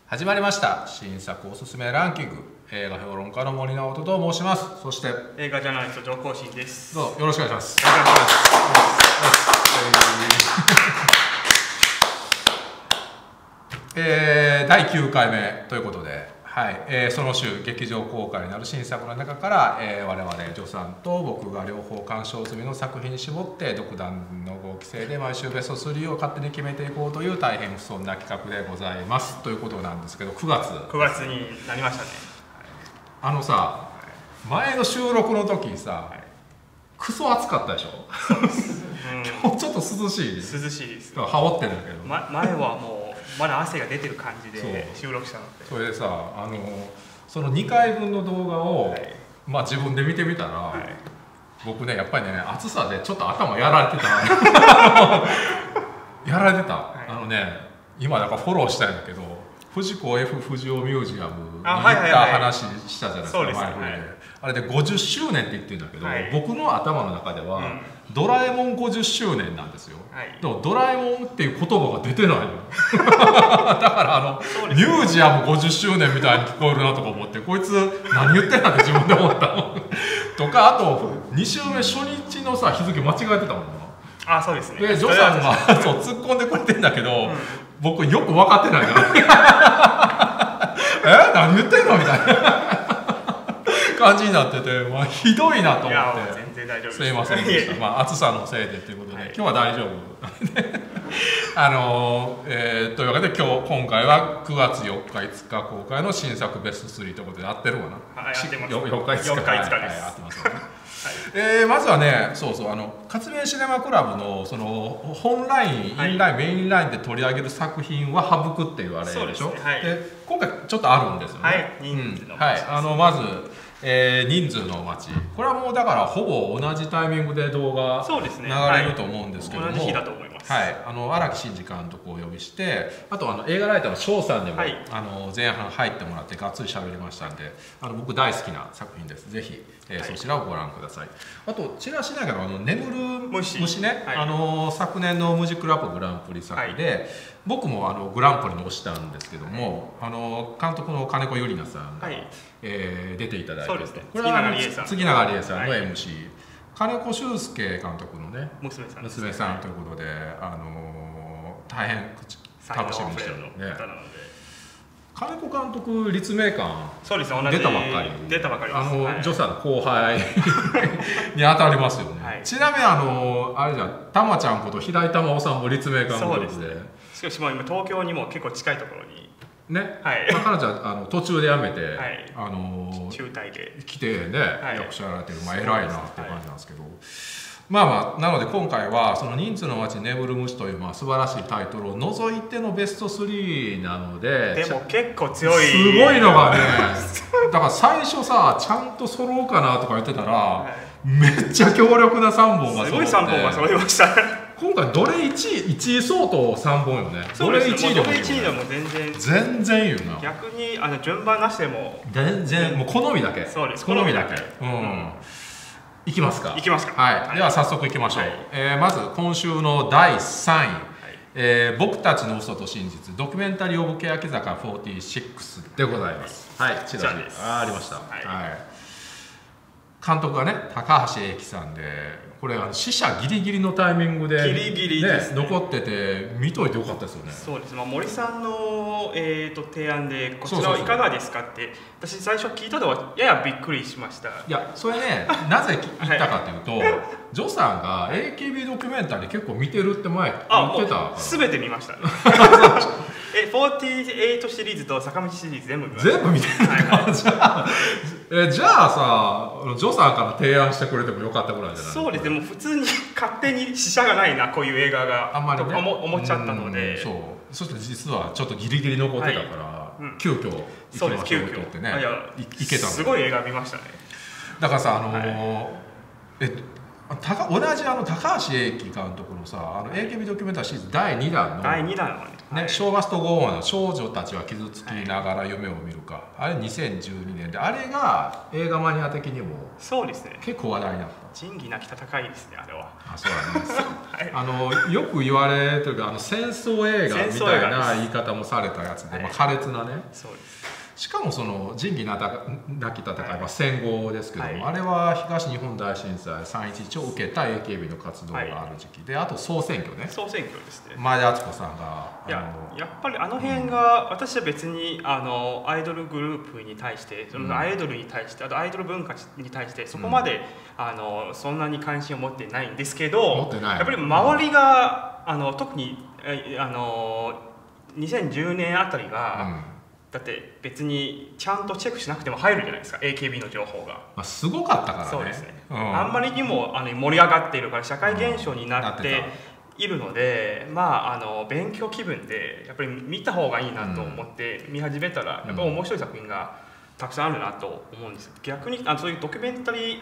始まりました新作おすすめランキング、映画評論家の森直人と申します。そして映画ジャーナリスト上皇信です。 どうぞよろしくお願いします。第9回目ということで、その週劇場公開になる新作の中から、我々助さんと僕が両方鑑賞済みの作品に絞って独断の合規制で毎週ベスト3を勝手に決めていこうという大変不遜な企画でございますということなんですけど、9月になりましたね。 あのさ、前の収録の時にさ、クソ暑かったでしょ。今日ちょっと涼しいです。 涼しいです。 羽織ってるんだけど、 前はもうまだ汗が出てる感じで収録したので、 それでさ、その2回分の動画を、自分で見てみたら、僕ねやっぱりね暑さでちょっと頭やられてたやられてた、今だからフォローしたいんだけど、藤子 F 不二雄ミュージアムに行った話したじゃないですか、前振りで。あれで50周年って言ってるんだけど、僕の頭の中では、ドラえもん50周年なんですよ。でもドラえもんっていう言葉が出てないのだからミュージアム50周年みたいに聞こえるなとか思って、こいつ何言ってんだって自分で思ったのとか、あと2週目初日のさ日付間違えてたもんな。 そうですね。 でジョさんがそう突っ込んでくれてんだけど、僕よく分かってないから何言ってんのみたいな感じになってて、ひどいなと思って。 全然大丈夫です。 すいませんでした。暑さのせいでということで、今日は大丈夫というわけで今回は9月4日5日公開の新作ベスト3ということで、合ってるかな。 合ってます。 4日5日です。 合ってますね。 まずはね、活弁シネマクラブのその本ライン、インライン、メインラインで取り上げる作品は省くって言われるでしょ。で今回ちょっとあるんですよね。まず人数の街、これはもうだからほぼ同じタイミングで動画流れると思うんですけども、 同じ日だと思います。 荒木真二監督をお呼びして、あと映画ライターの翔さんにも前半入ってもらってがっつり喋りましたんで、僕大好きな作品です。ぜひそちらをご覧ください。あとチラシだけど眠る虫ね、昨年のムジックラップグランプリ作で、僕もグランプリに推したんですけども、監督の金子ゆりなさんが出ていただいて、これは杉永理恵さんの MC、金子修介監督のね娘さんということで、大変楽しみにしてるので、金子監督立命館出たばっかり、助さんの後輩に当たりますよね。ちなみにあれじゃん、たまちゃんこと平井珠緒さんも立命館のことで、 しかも今東京にも結構近いところにね、彼女は途中で辞めて中退で来てね、役者やられてる、偉いなっていう感じなんですけど、なので今回はその人数の街眠る虫という素晴らしいタイトルを除いてのベスト3なので、 でも結構強い、 すごいのがねだから最初さちゃんと揃うかなとか言ってたら、めっちゃ強力な3本が揃って、 すごい3本が揃いました今回どれ1位相当3本よね。 どれ1位でも全然いいよな。 逆に順番なしでも全然もう好みだけ。 そうです、 好みだけ。いきますか。 いきますか。 では早速いきましょう。まず今週の第3位、僕たちの嘘と真実ドキュメンタリーオブ欅坂46でございます。チラシありました。監督がね高橋英樹さんで、これ死者ギリギリのタイミングで残ってて見といてよかったですよね。 そうです。森さんの提案でこちらはいかがですかって、私最初聞いたのはややびっくりしました。 いやそれねなぜ言ったかというと、ジョさんが AKB ドキュメンタリー結構見てるって前言ってたから、 全て見ましたね48シリーズと坂道シリーズ全部見ました。 全部見てるじゃあさ、ジョさんから提案してくれてもよかったぐらいじゃない。 そうです。でも普通に勝手に死者がないなこういう映画があんまりね思っちゃったので、 そして実はちょっとギリギリ残ってたから、急遽行きましょうって言ってね、行けたの。 すごい映画見ましたね。 だからさ同じ高橋英樹監督のさAKB ドキュメンタリーシリーズ第2弾のね「ショーマストゴーン」の少女たちは傷つきながら夢を見るか、あれ2012年で、あれが映画マニア的にもそうですね、 結構話題になった。 仁義なき戦いですね、あれは。 そうだねよく言われてる戦争映画みたいな言い方もされたやつで、苛烈なね。 そうです。 しかもその仁義なき戦いは戦後ですけども、あれは東日本大震災3.11を受けた AKB の活動がある時期で、あと総選挙ね。 総選挙ですね。 前田敦子さんがやっぱりあの辺が、私は別にアイドルグループに対して、そのアイドルに対して、あとアイドル文化に対してそこまで、そんなに関心を持ってないんですけど、やっぱり周りが特に2010年あたりが、だって別にちゃんとチェックしなくても入るじゃないですか、 AKB の情報が。 すごかったからね。 そうですね、あんまりにも盛り上がっているから社会現象になっているので、勉強気分でやっぱり見た方がいいなと思って見始めたら、やっぱり面白い作品がたくさんあるなと思うんです。逆にそういうドキュメンタリー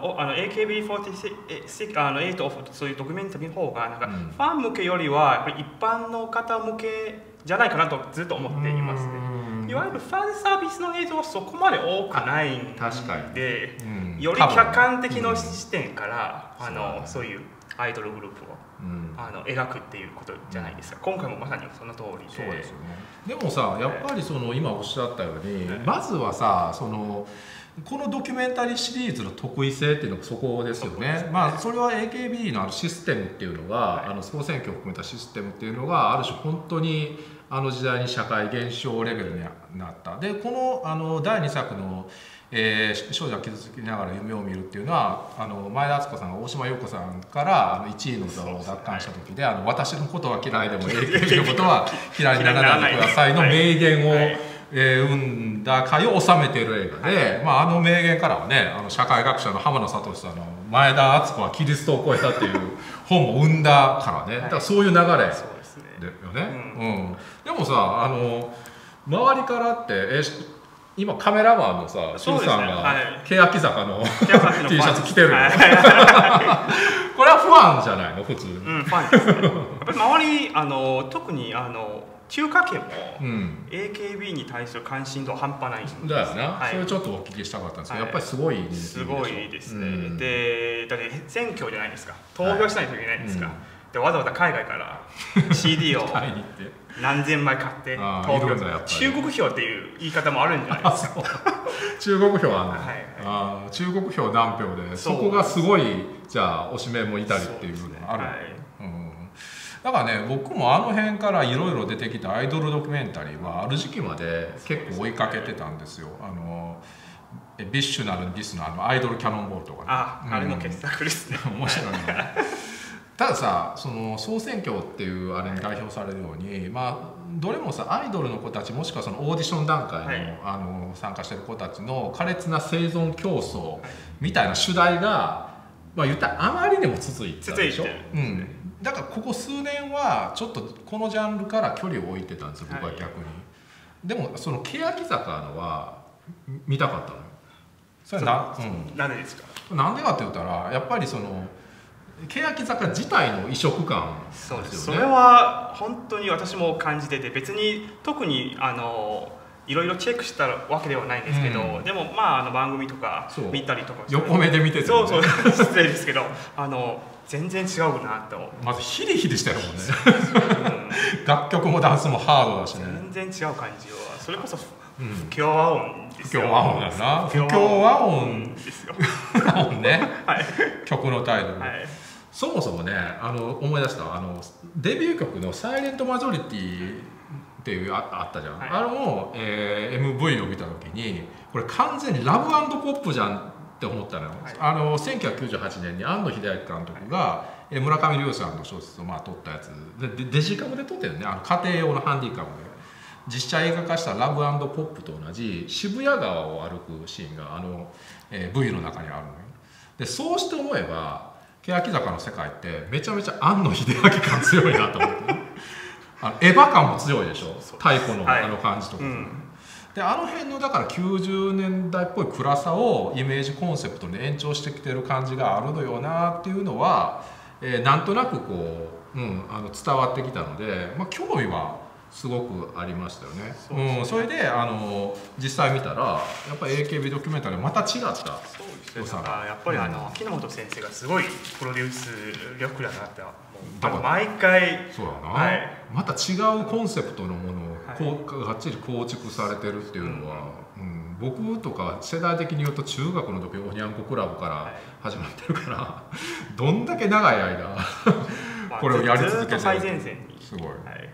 AKB48 そういうドキュメンタリーの方がなんかファン向けよりはやっぱり一般の方向けじゃないかなとずっと思っていますね。いわゆるファンサービスの映像はそこまで多くないんで、より客観的な視点からそういうアイドルグループを描くっていうことじゃないですか。今回もまさにその通りで。 そうですよね。でもさ、やっぱり今おっしゃったように、まずはさこのドキュメンタリーシリーズの特異性っていうのがそこですよね。それは AKB のシステムっていうのが、総選挙を含めたシステムっていうのがある種本当に時代に社会現象レベルになった。でこの第2作の少女は傷つきながら夢を見るっていうのは前田敦子さんが大島優子さんから1位の座を奪還した時で「私のことは嫌いでも AKB のことは嫌いにならないでください」の名言を生んだ回を収めている映画で、名言からはね社会学者の浜野聡さんの「前田敦子はキリストを超えた」っていう本も生んだからね。だからそういう流れだよね。でもさ周りからって今カメラマンのさシュウさんが欅坂の T シャツ着てるよ。これはファンじゃないの普通。 ファンですね。やっぱり周り特に中華圏も AKB に対する関心度は半端ないんです。 だよな。それちょっとお聞きしたかったんですけど、やっぱりすごい人気でしょ。 すごいですね。でだって選挙じゃないですか。投票しないといけないんですか。でわざわざ海外から CD を何千枚買って投票、中国票っていう言い方もあるんじゃないですか。 中国票中国票何票で、そこがすごいじゃあ推しメンもいたりっていうのがある。だからね、僕もあの辺からいろいろ出てきたアイドルドキュメンタリーはある時期まで結構追いかけてたんですよ。ビッシュなるディスのアイドルキャノンボールとかね。 あれも傑作ですね。 面白いね。たださ、総選挙っていうあれに代表されるように、どれもさアイドルの子たちもしくはそのオーディション段階の、参加してる子たちの苛烈な生存競争みたいな主題が、言ったらあまりにも続いてたでしょ。だからここ数年はちょっとこのジャンルから距離を置いてたんですよ、僕は逆に。でもその欅坂のは見たかったのよ。それはなんでですか。 なんでかって言ったらやっぱり欅坂自体の異色感ですよね。 それは本当に私も感じてて、別に特にいろいろチェックしたわけではないんですけど、でも番組とか見たりとか横目で見てて、 そう失礼ですけど全然違うなと。 まずヒリヒリしてるもんね。楽曲もダンスもハードだしね。 全然違う感じは。それこそ不協和音ですよ。 不協和音だな。不協和音ですよ。ね。曲のタイトル。そもそもね、思い出したデビュー曲の「サイレントマジョリティ」っていうあったじゃん。あれも MV を見た時にこれ完全にラブ&ポップじゃんって思ったのよ。1998年に庵野秀明監督が村上龍さんの小説を撮ったやつで、デジカムで撮ってるね。家庭用のハンディカムで実写映画化したラブ&ポップと同じ渋谷川を歩くシーンがV の中にあるのよ。でそうして思えば欅坂の世界ってめちゃめちゃ庵野秀明感強いなと思ってエヴァ感も強いでしょ、太鼓の感じとか。 であの辺のだから90年代っぽい暗さをイメージコンセプトに延長してきてる感じがあるのよなっていうのは、なんとなくこう、伝わってきたので、興味はすごくありましたよね。それで実際見たらやっぱり AKB ドキュメンタリーはまた違った良さが。 やっぱり木本先生がすごいプロデュース力だなって毎回そうだな、また違うコンセプトのものをがっちり構築されてるっていうのは、僕とか世代的に言うと中学の時おにゃんこクラブから始まってるから、どんだけ長い間これをやり続けてる。 最前線にすごい。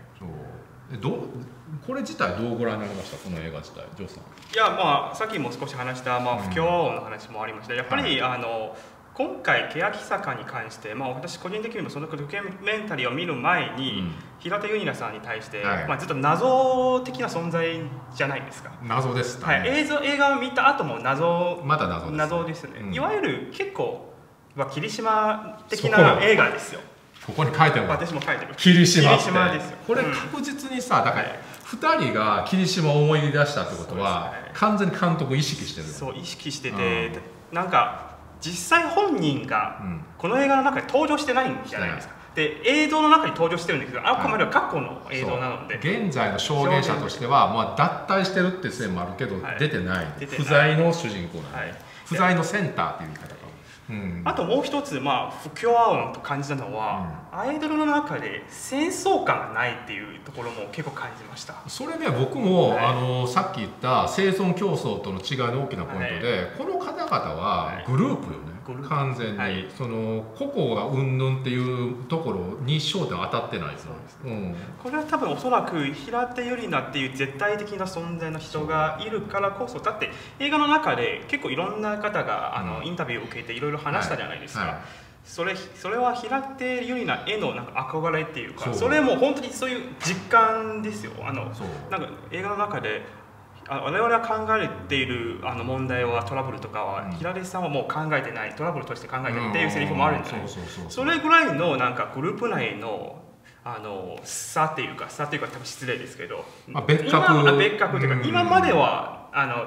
これ自体どうご覧になりました、この映画自体、ジョーさん。 いや、さっきも少し話した、不協和音の話もありました。やっぱり、今回欅坂に関して、私個人的にもそのドキュメンタリーを見る前に、平手友梨奈さんに対して、ずっと謎的な存在じゃないですか。 謎ですね。 映画を見た後もまだ謎ですね。いわゆる結構霧島的な映画ですよ。 ここに書いてある。 私も書いてる。 霧島ですよ。 これ確実にさ、だから2人が霧島を思い出したってことは、完全に監督を意識してる。 そう意識してて、なんか実際本人がこの映画の中で登場してないんじゃないですか。で映像の中に登場してるんですけど、あくまでは過去の映像なので、 現在の証言者としては脱退してるって線もあるけど、出てない、不在の主人公なんで、不在のセンターっていう言い方か。 あともう一つ、不協和音と感じたのは、アイドルの中で戦争感がないっていうところも結構感じました。 それね、僕も、さっき言った生存競争との違いの大きなポイントで、この方々はグループよね、完全に、その個々がうんぬんっていうところに焦点当たってないですよ。 これは多分おそらく平手友梨奈っていう絶対的な存在の人がいるからこそ、だって映画の中で結構いろんな方がインタビューを受けていろいろ話したじゃないですか。それは平手友梨奈へのなんか憧れっていうか、それも本当にそういう実感ですよ。なんか映画の中で我々が考えている問題はトラブルとかは、平手さんはもう考えてない、トラブルとして考えてるっていうセリフもあるんじゃないですか。それぐらいのなんかグループ内の差っていうか多分失礼ですけど、 別格というか、今までは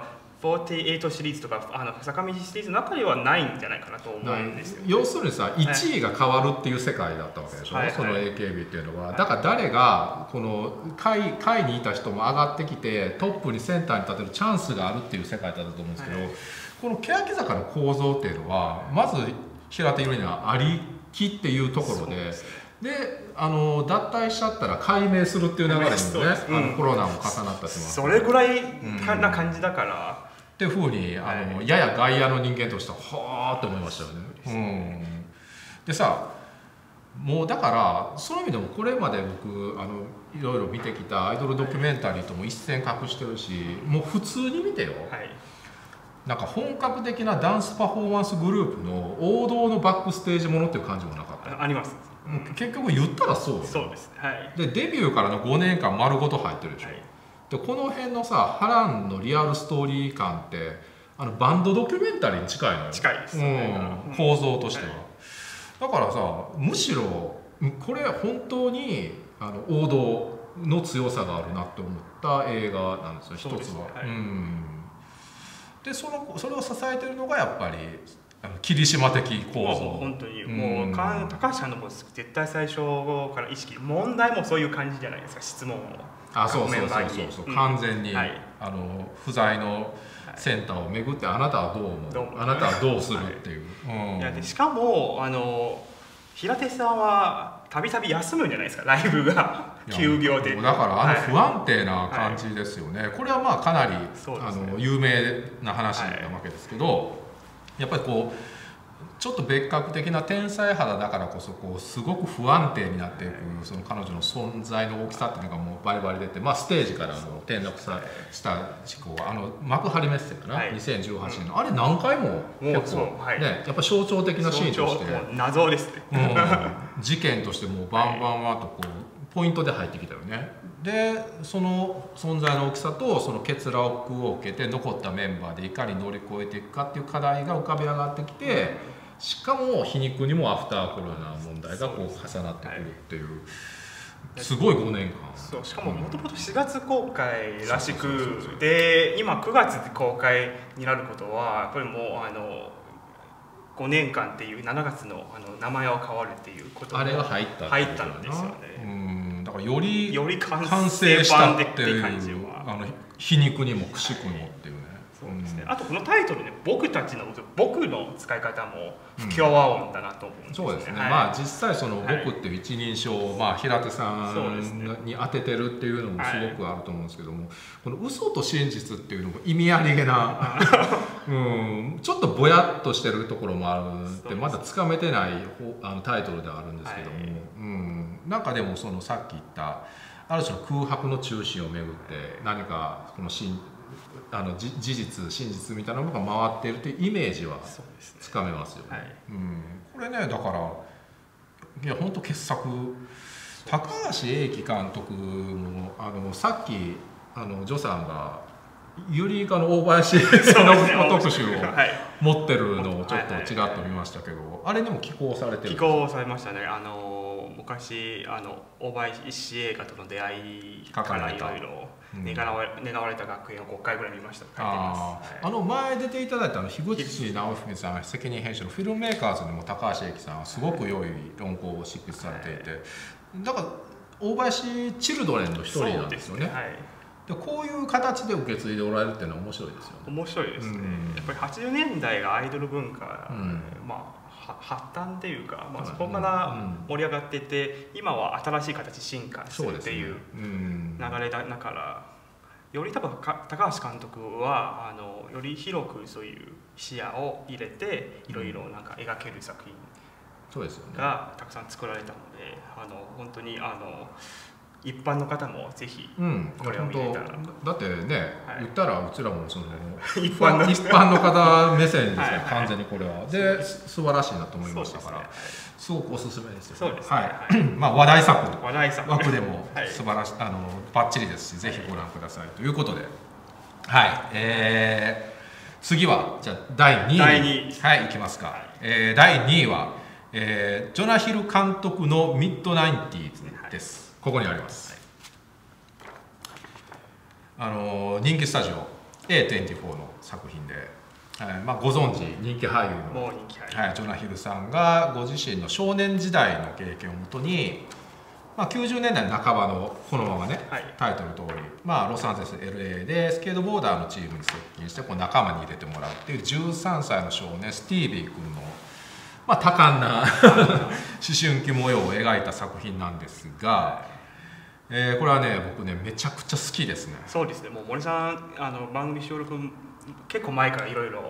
48シリーズとか坂道シリーズの中ではないんじゃないかなと思うんですよ。 要するにさ、1位が変わるっていう世界だったわけでしょ、その AKB っていうのは。だから誰がこの下位にいた人も上がってきてトップにセンターに立てるチャンスがあるっていう世界だったと思うんですけど、この欅坂の構造っていうのはまず平手友梨奈ありきっていうところで。脱退しちゃったら解明するっていう流れにもね、コロナも重なったします。 それぐらいな感じだから。 っていうふうにやや外野の人間としてははあって思いましたよね。でさ、もうだからそういう意味でもこれまで僕いろいろ見てきたアイドルドキュメンタリーとも一線画してるし、もう普通に見てよ、なんか本格的なダンスパフォーマンスグループの王道のバックステージものっていう感じもなかった。 あります。 結局言ったらそうです。 でデビューからの5年間丸ごと入ってるでしょ。でこの辺のさ波乱のリアルストーリー感ってバンドドキュメンタリーに近いのよ。 近いですね、 構造としては。だからさ、むしろこれ本当に王道の強さがあるなって思った映画なんですよ、一つは。でそれを支えてるのがやっぱり霧島的構造。 本当にもう高橋さんのも絶対最初から意識、問題もそういう感じじゃないですか、質問を。 そう完全に不在のセンターを巡って、あなたはどう思う、あなたはどうするっていう。 でしかも平手さんはたびたび休むんじゃないですか、ライブが休業で。 だから不安定な感じですよね。これはまあかなり有名な話なわけですけど、やっぱりこうちょっと別格的な天才肌だからこそすごく不安定になっていく、その彼女の存在の大きさっていうのがもうバリバリ出て、ステージから転落した事故、幕張メッセかな、2018年のあれ何回も結構ね、やっぱ象徴的なシーンとして謎ですね、 事件としてもうバンバンとポイントで入ってきたよね。でその存在の大きさとその欠落を受けて残ったメンバーでいかに乗り越えていくかっていう課題が浮かび上がってきて、しかも皮肉にもアフターコロナ問題が重なってくるっていう、 すごい5年間。 そうしかももともと4月公開らしくで今9月で公開になることはやっぱりもう5年間っていう7月の名前は変わるっていうことあれが入ったのですよね。 だからより完成したっていう感じは皮肉にもくしくもっていうね。 そうですね。あとこのタイトルね、僕の使い方も不協和音だなと思うんですね。 そうですね。まあ実際その僕っていう一人称を平手さんに当ててるっていうのもすごくあると思うんですけども、この嘘と真実っていうのも意味ありげなちょっとぼやっとしてるところもあるってまだつかめてないタイトルではあるんですけども、なんかでもそのさっき言ったある種の空白の中心をめぐって何かこの事実真実みたいなものが回っているというイメージはつかめますよね。これねだからいや本当傑作。高橋英樹監督もさっきジョさんがユリイカの大林の特集を持ってるのをちょっとちらっと見ましたけど、あれにも寄稿されてる。 寄稿されましたね。昔大林映画との出会いからいろいろ願われた学園を5回ぐらい見ました。書いてます。 前出ていただいた樋口直文さん責任編集のフィルムメーカーズにも高橋英樹さんはすごく良い論考を執筆されていて、だから大林チルドレンの一人なんですよね。でこういう形で受け継いでおられるっていうのは面白いですよね。 面白いですね。やっぱり80年代がアイドル文化、発端っていうか、そこから盛り上がっていて、今は新しい形進化するっていう流れだから、より多分高橋監督はより広くそういう視野を入れていろいろなんか描ける作品がたくさん作られたので、本当に一般の方もぜひこれを見れたら、 だってね、言ったらうちらもその一般の方目線ですね、完全にこれはで素晴らしいなと思いましたから、すごくおすすめですよ。 そうですね。話題作枠でも素晴らしいバッチリですし、ぜひご覧くださいということで、次はじゃあ第2位いきますか。第2位はジョナヒル監督のミッドナインティーズです。ここにあります。人気スタジオ A24 の作品で、ご存知人気俳優のジョナヒルさんがご自身の少年時代の経験をもとに、90年代半ばのこのままね、タイトル通り、ロサンゼルス LA でスケートボーダーのチームに接近してこう仲間に入れてもらうっていう13歳の少年スティービー君の多感な思春期模様を描いた作品なんですが、これはね僕ねめちゃくちゃ好きですね。 そうですね。もう森さん番組収録結構前からいろいろ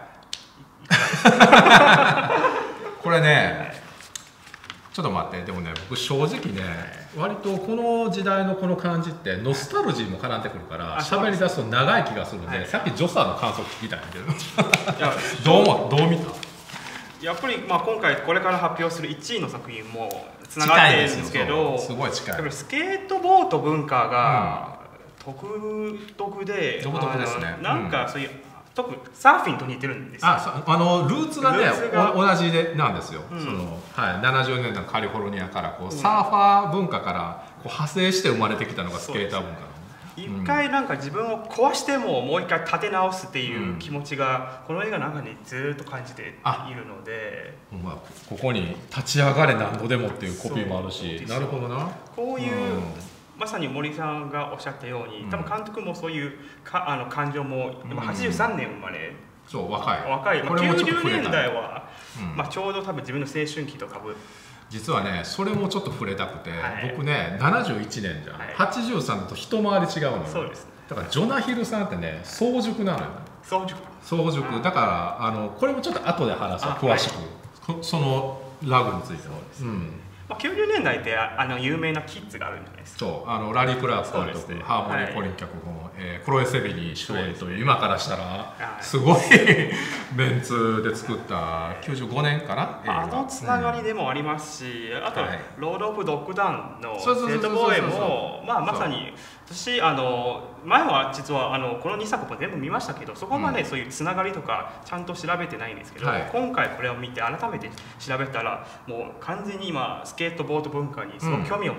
これねちょっと待って、でもね僕正直ね割とこの時代のこの感じってノスタルジーも絡んでくるから喋り出すと長い気がするんで、さっきジョさんの感想聞きたいんだけどどう見た？ やっぱり今回これから発表する1位の作品もつながってるんですけど、 すごい近い。 やっぱりスケートボード文化が独特で、なんかそういう特にサーフィンと似てるんですよ。 ルーツがね同じでなんですよ。70年代のカリフォルニアからサーファー文化から派生して生まれてきたのがスケーター文化。 一回なんか自分を壊してももう一回立て直すっていう気持ちがこの映画の中にずっと感じているので、 ここに「立ち上がれ何度でも」っていうコピーもあるし、なるほどな。 こういうまさに森さんがおっしゃったように、多分監督もそういう感情も83年生まれ、 そう若い 90年代はちょうど多分自分の青春期とかぶ実はねそれもちょっと触れたくて、僕ね71年じゃん、83と一回り違うのよ。 そうです、 だからジョナヒルさんってね早熟なのよ。早熟だからこれもちょっと後で話す詳しく、そのラグについては。 90年代って有名なキッズがあるんじゃないですか。 そうラリー・クラーク監督、ハーモニー・コリン脚本、クロエ・セビニ主演という、今からしたらすごいメンツで作った95年かな。 つながりでもありますし、あとロード・オブ・ドッグダウンのセットボーイもまさに私前は実はこの2作も全部見ましたけど、そこまでそういうつながりとかちゃんと調べてないんですけど、今回これを見て改めて調べたらもう完全に今スケートボード文化にすごく興味を持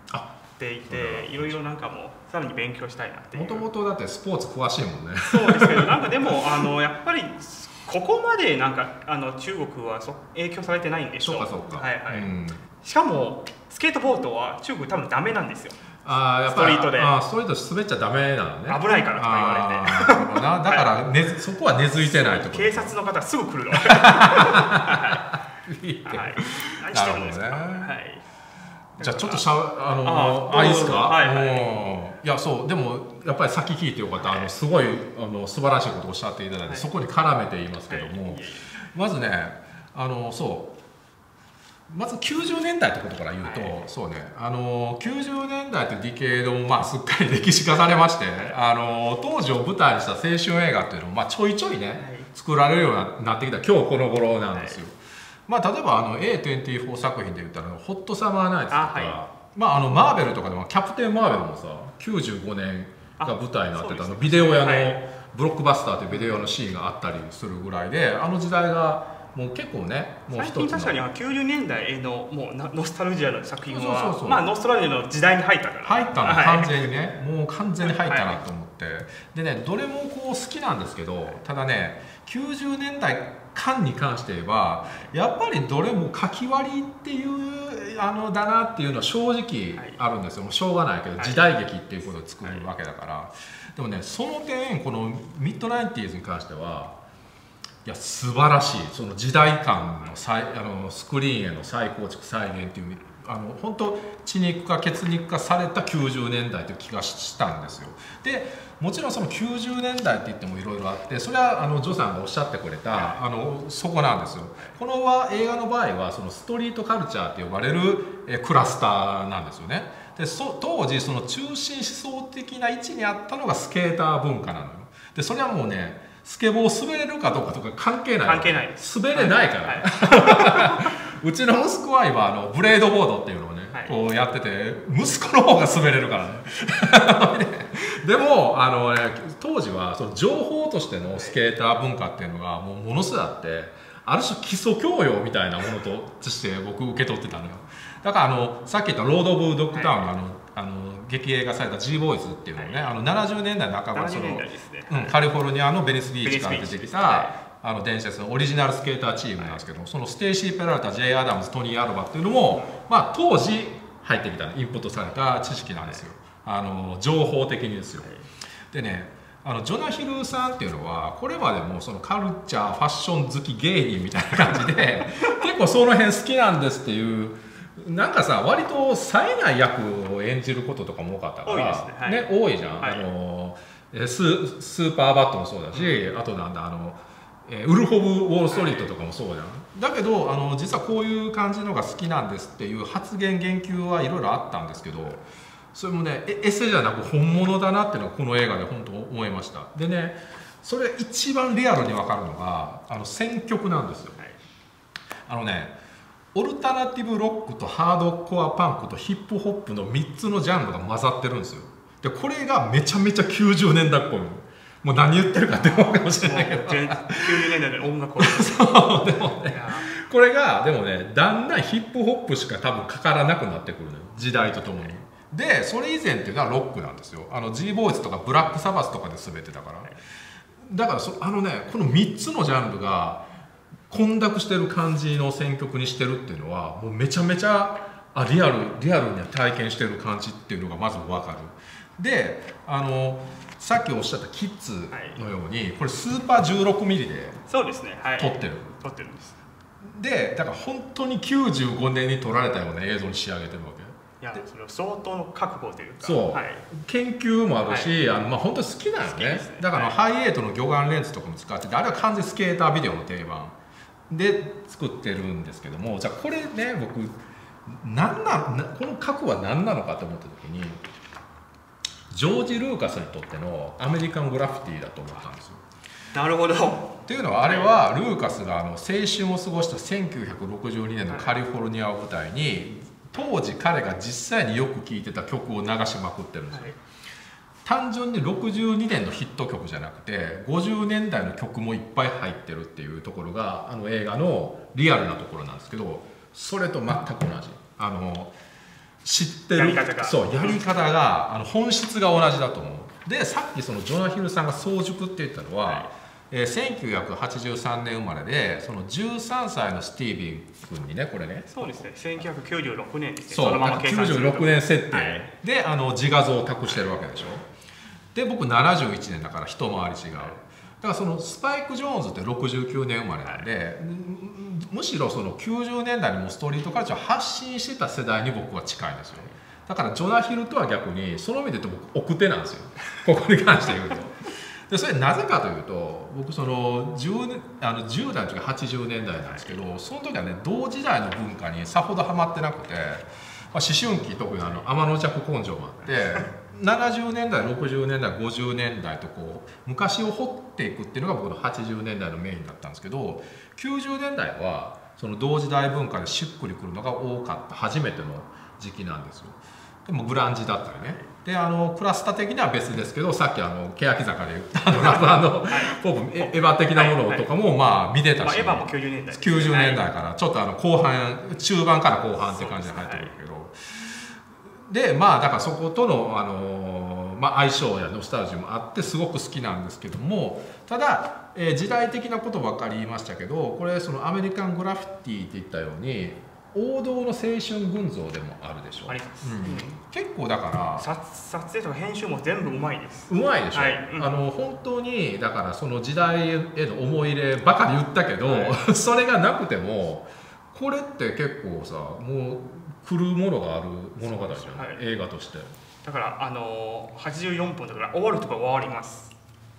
ていて、いろいろなんかもうさらに勉強したいなっていう。 もともとだってスポーツ詳しいもんね。 そうですけど、なんかでもやっぱりここまでなんか中国は影響されてないんでしょう。 そうか。 はいはい。しかもスケートボードは中国多分ダメなんですよ。 やっぱりストリートで。ストリート滑っちゃダメなのね。 危ないからとか言われて。 だからそこは根付いてないところ。 警察の方すぐ来るの。 何してるんですか。はい。じゃあちょっといいですか。いやそうでもやっぱりさっき聞いてよかった。すごい素晴らしいことをおっしゃっていただいて、そこに絡めて言いますけども、まずねまず90年代ってことから言うと、そうね90年代ってディケードもすっかり歴史化されまして、当時を舞台にした青春映画っていうのもちょいちょいね作られるようになってきた今日この頃なんですよ。例えばA24 作品で言ったら「ホットサマーナイツ」とか、マーベルとかでも「キャプテン・マーベル」もさ95年が舞台になってたビデオ屋のブロックバスターというビデオのシーンがあったりするぐらいで、時代がもう結構ねもう一つの最近確かに90年代のもうノスタルジアの作品はノスタルジアの時代に入ったから入ったの完全にね、もう完全に入ったなと思って、でねどれもこう好きなんですけど、ただね90年代間に関して言えばやっぱりどれも書き割りっていうだなっていうのは正直あるんですよ。もうしょうがないけど時代劇っていうことを作るわけだから。でもねその点このミッドナインティーズに関してはいや素晴らしいその時代感のスクリーンへの再構築再現っていう本当血肉化血肉化された90年代という気がしたんですよ。でもちろんその90年代って言ってもいろいろあって、それはジョさんがおっしゃってくれたそこなんですよ。この映画の場合はそのストリートカルチャーって呼ばれるクラスターなんですよね。で当時その中心思想的な位置にあったのがスケーター文化なのよ。でそれはもうねスケボー滑れるかどうかとか関係ない。 関係ないです。 滑れないから。うちの息子は今ブレードボードっていうのをね、こうやってて息子の方が滑れるからね。でも当時はその情報としてのスケーター文化っていうのがものすごいあって、ある種基礎教養みたいなものとして僕受け取ってたのよ。だからさっき言ったロード・オブ・ドッグタウンの劇映画された G ボーイズっていうのをね、70年代半ばカリフォルニアのベニスビーチから出てきた伝説のオリジナルスケーターチームなんですけど、そのステイシー・ペラルタ、J・アダムズ、トニー・アルバっていうのも当時入ってきたインプットされた知識なんですよ。情報的にですよ。でねジョナヒルさんっていうのはこれまでもそのカルチャーファッション好き芸人みたいな感じで結構その辺好きなんですっていうなんかさ割と冴えない役を演じることとかも多かったからね、多いじゃん。スーパーバットもそうだし、あとなんだウルフ・オブ・ウォール・ストリートとかもそうじゃん。だけど実はこういう感じのが好きなんですっていう発言言及はいろいろあったんですけど、それもねエッセじゃなく本物だなっていうのはこの映画で本当思いました。でねそれ一番リアルに分かるのが選曲なんですよ。オルタナティブロックとハードコアパンクとヒップホップの3つのジャンルが混ざってるんですよ。でこれがめちゃめちゃ90年代っぽいの。もう何言ってるかって思うかもしれないけど 90年代の音楽をそうでもねこれがでもねだんだんヒップホップしか多分かからなくなってくるのよ時代とともに。でそれ以前っていうのはロックなんですよ。G ボーイズとかブラックサバスとかで滑ってたから。だからこの3つのジャンルが混濁してる感じの選曲にしてるっていうのはもうめちゃめちゃリアルに体験してる感じっていうのがまず分かる。でさっきおっしゃったキッズのようにこれスーパー 16mm で撮ってるんです。 でだから本当に95年に撮られたような映像に仕上げてるわけ。 いやそれは相当の覚悟というかそう、研究もあるし本当に好きなんよね。だからハイエイトの魚眼レンズとかも使ってて、あれは完全スケータービデオの定番で作ってるんですけども、じゃあこれね僕この核は何なのかと思った時にジョージ・ルーカスにとってのアメリカングラフィティだと思ったんですよ。 なるほど。 っていうのはあれはルーカスが青春を過ごした1962年のカリフォルニアを舞台に当時彼が実際によく聴いてた曲を流しまくってるんですよ。単純に62年のヒット曲じゃなくて50年代の曲もいっぱい入ってるっていうところが映画のリアルなところなんですけど、それと全く同じ知ってるそうやり方が本質が同じだと思う。でさっきそのジョナヒルさんが早熟って言ったのは、1983年生まれでその13歳のスティービン君にねこれねそうですね1996年ですね。 そうそのまま計算すると 96年設定、で自画像を託してるわけでしょ。で僕71年だから一回り違う。だからそのスパイク・ジョーンズって69年生まれなんで、むしろその90年代にもストリートカルチャーを発信してた世代に僕は近いんですよ。だからジョナヒルとは逆にその意味で言うと僕奥手なんですよここに関して言うと。でそれなぜかというと僕その 10代の時80年代なんですけど、その時はね同時代の文化にさほどハマってなくて、思春期特に天の着根性もあって70年代60年代50年代とこう昔を掘っていくっていうのが僕の80年代のメインだったんですけど、90年代はその同時代文化でしっくりくるのが多かった初めての時期なんですよ。でもグランジだったりね。でクラスター的には別ですけど、さっき欅坂で言ったラブ&ポップエヴァ的なものとかもまあ見てたし、 エヴァも90年代 90年代からちょっと後半中盤から後半って感じで入ってくるけど、でまあだからそことの相性やノスタルジーもあってすごく好きなんですけども、ただ、時代的なことばっかり言いましたけど、これそのアメリカングラフィティって言ったように王道の青春群像でもあるでしょ。結構だから撮影とか編集も全部うまいです。 うまいでしょ、本当にだからその時代への思い入ればかり言ったけど、それがなくてもこれって結構さもう来るものがある物語じゃん、映画として。だから84分だから終わるとか終わります。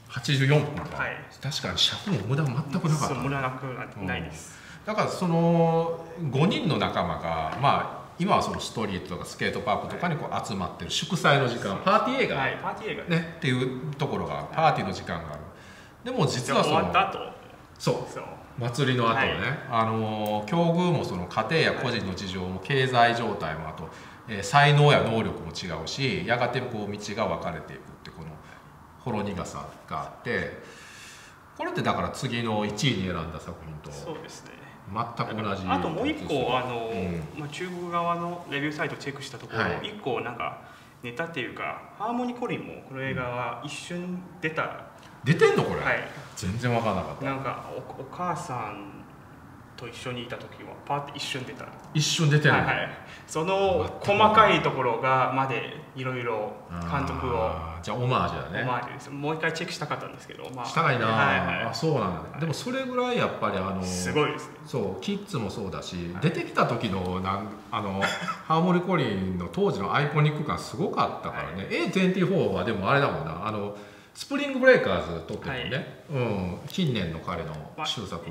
84分か、確かに尺も無駄全くなかった。 そう無駄なくないです。 だからその5人の仲間がまあ今はそのストリートとかスケートパークとかにこう集まってる祝祭の時間、パーティー映画、ねっていうところがパーティーの時間がある。でも実はそのそう祭りの後ね、境遇もその家庭や個人の事情も経済状態もあと、才能や能力も違うし、やがてこう道が分かれていくってこのほろ苦さがあって、これってだから次の1位に選んだ作品とそうですね全く同じ。 あともう一個中国側のレビューサイトチェックしたところ、一個なんかネタっていうかハーモニー・コリンもこの映画は一瞬出てんのこれ、全然分からなかった。 なんかお母さんと一緒にいた時はパーって一瞬出てる、その細かいところがまでいろいろ監督をじゃあオマージュだね。 オマージュです。もう一回チェックしたかったんですけど、 したいな、そうなんだ、でもそれぐらいやっぱりすごいですね。 そうキッズもそうだし、出てきた時のハーモニー・コリンの当時のアイコニック感すごかったからね。A24 はでもあれだもんな、スプリングブレイカーズ撮ってるね、近年の彼の終作、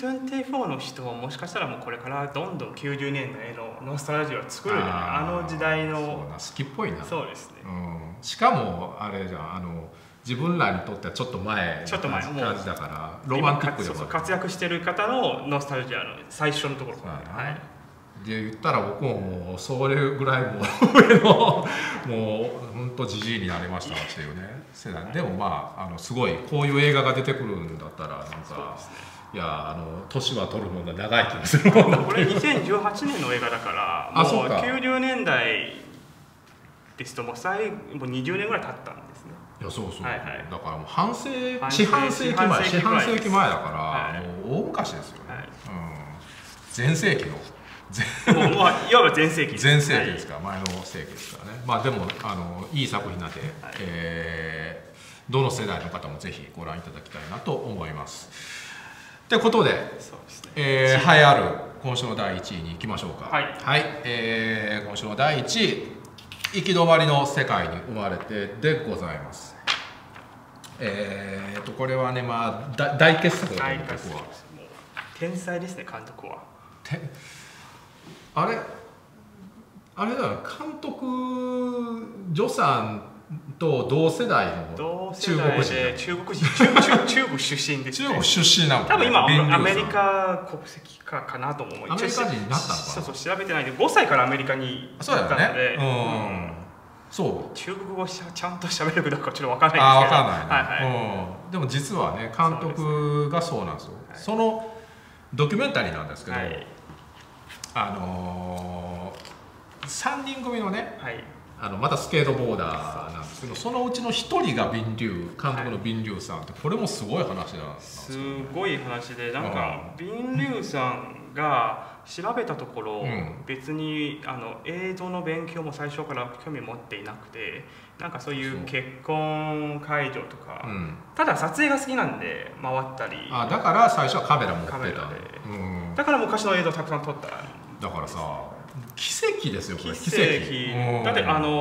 A24 の人はもしかしたらもうこれからどんどん90年代のノスタルジーを作る時代のそうな好きっぽいな。 そうですね、 しかもあれじゃん自分らにとってはちょっと前の感じだからロマンティックでも活躍してる方のノスタルジアの最初のところからで言ったら僕もうそれぐらいもう上のもう本当じじいになりましたっていうね世代でもすごいこういう映画が出てくるんだったらなんか、いや年は取るもんが長い気がするもんだこれ2018年の映画だからもう90年代ですともう20年ぐらい経ったんですね。 いやそうだからもう四半世紀前だからもう大昔ですよね、前世紀のいわば全盛期ですから、前の世紀ですからね。でもいい作品なんで、どの世代の方もぜひご覧いただきたいなと思います。ということで、栄えある今週の第1位にいきましょうか。今週の第1位、行き止まりの世界に生まれてでございます。これはね大傑作だと思う。僕は天才ですね、監督は。 あれだよ、監督助さんと同世代の中国人中国出身です、 中国出身なの多分今アメリカ国籍かなと思う。 アメリカ人になったのかな。 そう調べてないで5歳からアメリカに行ったので、 そう中国語ちゃんと喋るかどうかちょっと分からないんですけど、 分かんないね、でも実はね監督がそうなんですよ。そのドキュメンタリーなんですけど、 3人組のね、 はい、 またスケートボーダーなんですけど、そのうちの1人がビン・リュウ、監督のビン・リュウさんって、これもすごい話なんですすごい話で、なんかビン・リュウさんが調べたところ、別に映像の勉強も最初から興味持っていなくて、なんかそういう結婚会場とか、ただ撮影が好きなんで回ったり、 だから最初はカメラ持ってた、 だから昔の映像たくさん撮った。 だからさ、奇跡ですよこれ。 奇跡だって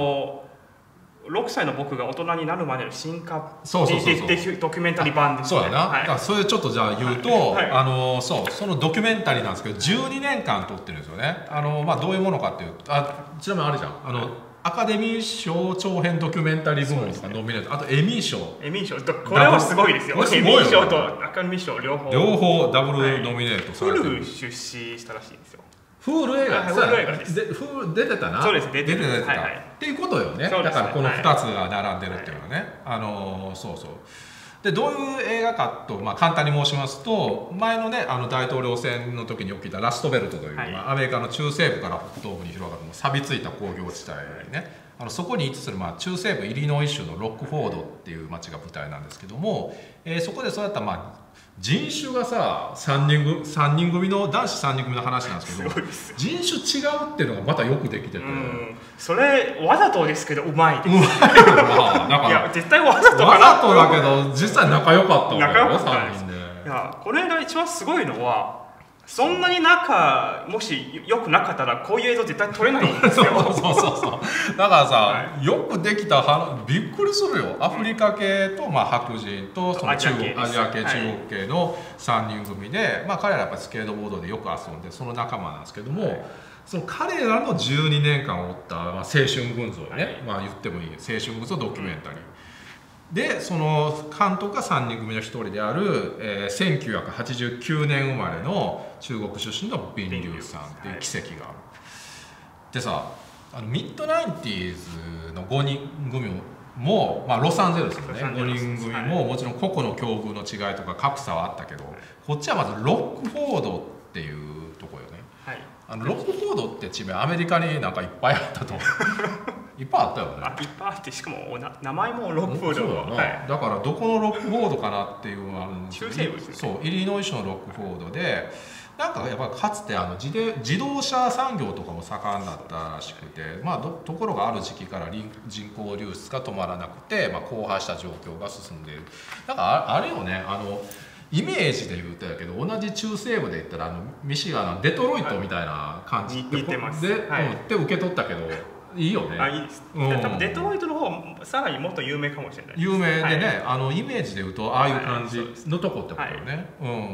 6歳の僕が大人になるまでの進化ドキュメンタリー版ですね。 そうだな、それちょっとじゃあ言うと、そのドキュメンタリーなんですけど12年間撮ってるんですよね。どういうものかっていうと、ちなみにあれじゃん、アカデミー賞長編ドキュメンタリー部門とかノミネート、あとエミー賞。 これはすごいですよ。エミー賞とアカデミー賞両方ダブルノミネートされてる。 フル出資したらしいんですよ。 フール映画です。出てたな。 そうです、出てた。 っていうことよね。だからこの2つが並んでるっていうのはね。そうそう。でどういう映画かと、簡単に申しますと、前のね大統領選の時に起きたラストベルトという、アメリカの中西部から北東部に広がる錆びついた工業地帯ね、そこに位置する、中西部イリノイ州のロックフォードっていう町が舞台なんですけども、そこでそうやった人種がさ3人組の男子3人組の話なんですけど、人種違うっていうのがまたよくできてて、 それわざとですけどうまいです。いや絶対わざとかな。 わざとだけど実際仲良かったわけよ3人で。 いやこれが一番すごいのは、そんなに仲もし良くなかったらこういう映像絶対撮れないんですよ。 そうだからさ、よくできたびっくりするよ。アフリカ系と白人とそのアジア系中国系の3人組で、彼らやっぱりスケートボードでよく遊んでその仲間なんですけども、その彼らの12年間を追った青春群像ね、言ってもいい青春群像ドキュメンタリー。でその監督が3人組の1人である、1989年生まれの中国出身のビン・リュウさんっていう奇跡がある。でさ、ミッドナインティーズの5人組も、ロサンゼルスのね5人組ももちろん個々の境遇の違いとか格差はあったけど、こっちはまずロックフォードっていうとこよね。ロックフォードって地名アメリカになんかいっぱいあったといっぱいあったよね。 いっぱいあって、しかも名前もロックフォード。 だからどこのロックフォードかなっていうのがあるんですけど、 中西部ですね。 そうイリノイ州のロックフォードで、なんかやっぱかつて自動車産業とかも盛んだったらしくて、ところがある時期から人口流出が止まらなくて、荒廃した状況が進んでいる。なんかあれよね、イメージで言うとやけど、同じ中西部で言ったらミシガンのデトロイトみたいな感じ似てます。 で受け取ったけど。いいよね。 いいです。多分デトロイトの方さらにもっと有名かもしれない。 有名でね、イメージで言うとああいう感じのとこってことよね。